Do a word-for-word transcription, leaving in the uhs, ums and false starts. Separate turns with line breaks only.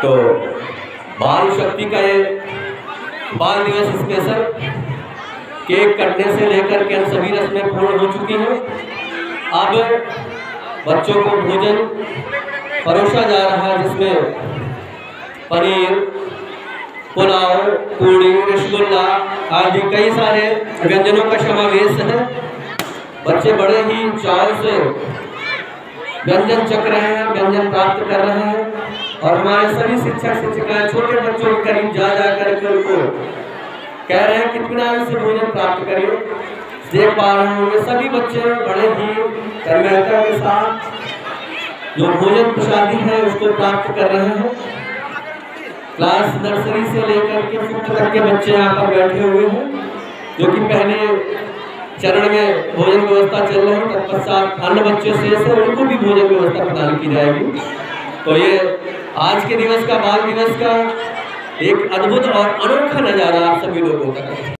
तो बाल शक्ति का ये बाल दिवस स्पेशल केक कटने से लेकर के सभी रस्में पूर्ण हो चुकी हैं। अब बच्चों को भोजन परोसा जा रहा है, जिसमें पनीर, पुलाव, पूड़ी, रसगुल्ला आदि कई सारे व्यंजनों का समावेश है। बच्चे बड़े ही चाव से व्यंजन चख रहे हैं, व्यंजन प्राप्त कर रहे हैं और हमारे सभी शिक्षक शिक्षिकाएं छोटे बच्चों के करीब जा जा करके उनको कह रहे हैं कितना से भोजन प्राप्त करिए। देख पा रहे होंगे सभी बच्चे बड़े ही तन्मयता के साथ जो भोजन प्रसादी है उसको प्राप्त कर रहे हैं। क्लास नर्सरी से लेकर के फिफ्थ तक के बच्चे यहाँ पर बैठे हुए हैं, जो कि पहले चरण में भोजन व्यवस्था चल रही है। तत्पश्चात अन्य बच्चे शेष है, उनको भी भोजन व्यवस्था प्रदान की जाएगी। तो ये आज के दिवस का बाल दिवस का एक अद्भुत और अनोखा नजारा आप सभी लोगों का है।